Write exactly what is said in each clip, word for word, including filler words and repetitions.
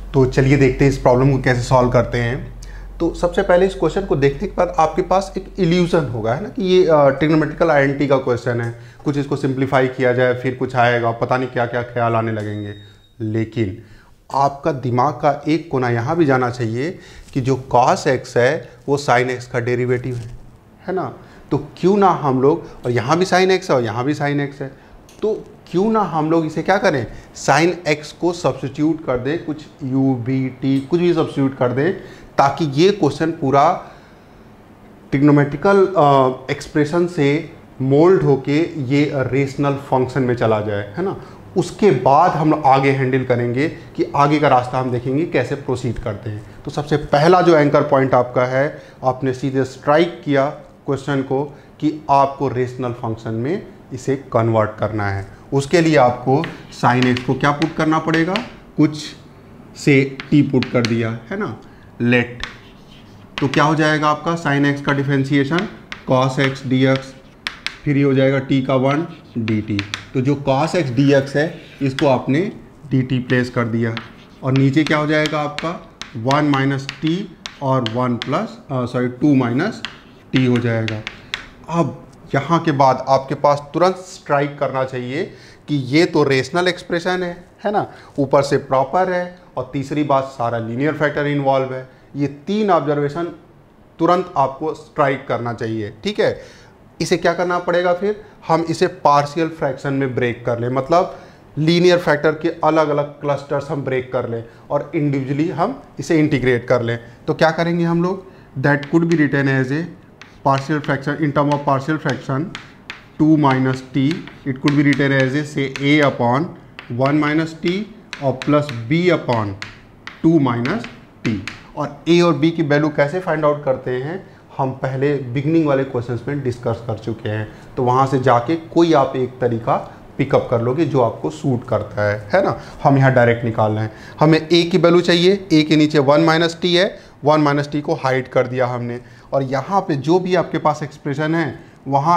तो चलिए देखते हैं इस प्रॉब्लम को कैसे सॉल्व करते हैं। तो सबसे पहले इस क्वेश्चन को देखने के बाद आपके पास एक इल्यूजन होगा, है ना, कि ये ट्रिग्नोमेट्रिकल आइडेंटिटी का क्वेश्चन है, कुछ इसको सिंप्लीफाई किया जाए फिर कुछ आएगा, पता नहीं क्या क्या ख्याल आने लगेंगे। लेकिन आपका दिमाग का एक कोना यहाँ भी जाना चाहिए कि जो cos x है वो sin x का डेरिवेटिव है, है ना। तो क्यों ना हम लोग, और यहाँ भी sin x है और यहाँ भी sin x है, तो क्यों ना हम लोग इसे क्या करें, sin x को सब्स्टिट्यूट कर दें, कुछ u v t कुछ भी सब्स्टिट्यूट कर दें, ताकि ये क्वेश्चन पूरा ट्रिग्नोमेट्रिकल एक्सप्रेशन से मोल्ड होके ये रेशनल फंक्शन में चला जाए, है ना। उसके बाद हम आगे हैंडल करेंगे कि आगे का रास्ता हम देखेंगे कैसे प्रोसीड करते हैं। तो सबसे पहला जो एंकर पॉइंट आपका है, आपने सीधे स्ट्राइक किया क्वेश्चन को कि आपको रेशनल फंक्शन में इसे कन्वर्ट करना है। उसके लिए आपको साइन एक्स को क्या पुट करना पड़ेगा, कुछ से टी पुट कर दिया, है ना, लेट। तो क्या हो जाएगा आपका साइन एक्स का differentiation cos x d x, फिर ये हो जाएगा टी का वन डी टी। तो जो कॉस एक्स डी एक्स है इसको आपने डी टी प्लेस कर दिया, और नीचे क्या हो जाएगा आपका वन माइनस टी और one plus sorry two minus t हो जाएगा। अब यहाँ के बाद आपके पास तुरंत स्ट्राइक करना चाहिए कि ये तो रेशनल एक्सप्रेशन है, है ना, ऊपर से प्रॉपर है, और तीसरी बात सारा लीनियर फैक्टर इन्वॉल्व है। ये तीन ऑब्जर्वेशन तुरंत आपको स्ट्राइक करना चाहिए, ठीक है। इसे क्या करना पड़ेगा, फिर हम इसे पार्शियल फ्रैक्शन में ब्रेक कर लें, मतलब लीनियर फैक्टर के अलग अलग क्लस्टर्स हम ब्रेक कर लें और इंडिविजुअली हम इसे इंटीग्रेट कर लें। तो क्या करेंगे हम लोग, that could be written as a partial fraction in term of partial fraction टू minus t, it could be written as a say a upon one minus t और plus b upon two minus t। और a और b की value कैसे find out करते हैं हम पहले बिगनिंग वाले क्वेश्चंस में डिस्कस कर चुके हैं, तो वहाँ से जाके कोई आप एक तरीका पिकअप कर लोगे जो आपको सूट करता है, है ना। हम यहाँ डायरेक्ट निकाल रहे हैं, हमें a की वैल्यू चाहिए, a के नीचे वन माइनस टी है, वन माइनस टी को हाइड कर दिया हमने, और यहाँ पे जो भी आपके पास एक्सप्रेशन है वहाँ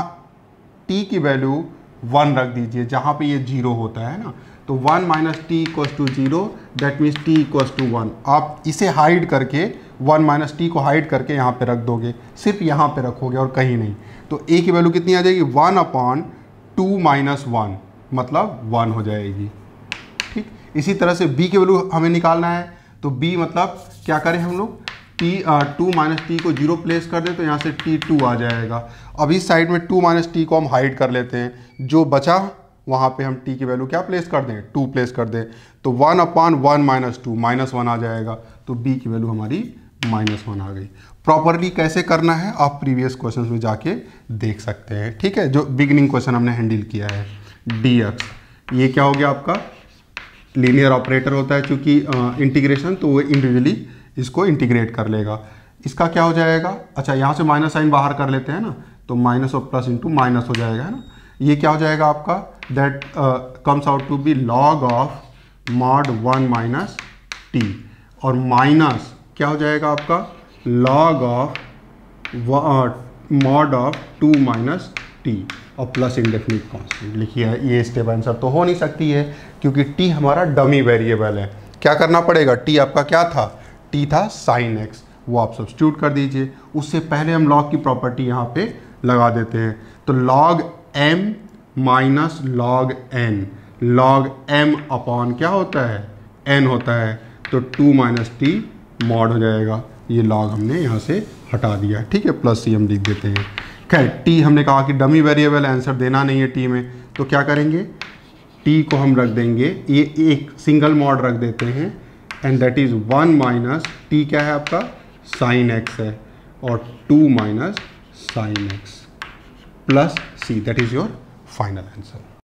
t की वैल्यू वन रख दीजिए जहाँ पे ये जीरो होता है ना। तो one minus t equals to zero, that means t equals to one. आप इसे हाइड करके वन माइनस टी को हाइड करके यहाँ पे रख दोगे, सिर्फ यहाँ पे रखोगे और कहीं नहीं। तो a की वैल्यू कितनी आ जाएगी, one upon two minus one, मतलब वन हो जाएगी, ठीक। इसी तरह से b की वैल्यू हमें निकालना है, तो b मतलब क्या करें हम लोग, टी टू माइनस टी को जीरो प्लेस कर दें तो यहाँ से टी टू आ जाएगा। अब इस साइड में टू माइनस टी को हम हाइड कर लेते हैं, जो बचा वहाँ पे हम टी की वैल्यू क्या प्लेस कर दें, टू प्लेस कर दें, तो one upon one minus two, minus one आ जाएगा। तो बी की वैल्यू हमारी माइनस वन आ गई। प्रॉपरली कैसे करना है आप प्रीवियस क्वेश्चन में जाके देख सकते हैं, ठीक है, जो बिगिनिंग क्वेश्चन हमने हैंडल किया है। डी एक्स, ये क्या हो गया आपका, लीनियर ऑपरेटर होता है चूँकि इंटीग्रेशन, तो वो इंडिविजुअली इसको इंटीग्रेट कर लेगा। इसका क्या हो जाएगा, अच्छा यहाँ से माइनस साइन बाहर कर लेते हैं ना, तो माइनस और प्लस इंटू माइनस हो जाएगा, है ना। ये क्या हो जाएगा आपका, that comes out to be log of mod one minus t, और माइनस क्या हो जाएगा आपका, log of mod of two minus t, और प्लस इंडेफिनिट कांस्टेंट। लिखिए ये स्टेप आंसर तो हो नहीं सकती है क्योंकि टी हमारा डमी वेरिएबल है। क्या करना पड़ेगा, टी आपका क्या था, टी था साइन एक्स, वो आप सब्स्टिट्यूट कर दीजिए। उससे पहले हम लॉग की प्रॉपर्टी यहाँ पे लगा देते हैं, तो log m minus log n, log m upon क्या होता है, एन होता है, तो टू माइनस टी मॉड हो जाएगा। ये लॉग हमने यहाँ से हटा दिया, ठीक है, प्लस सी हम लिख देते हैं। खैर टी हमने कहा कि डमी वेरिएबल, आंसर देना नहीं है टी में, तो क्या करेंगे, टी को हम रख देंगे, ये एक सिंगल मॉड रख देते हैं, and that is one minus t क्या है आपका, साइन एक्स है, और two minus sine x plus c, that is your final answer.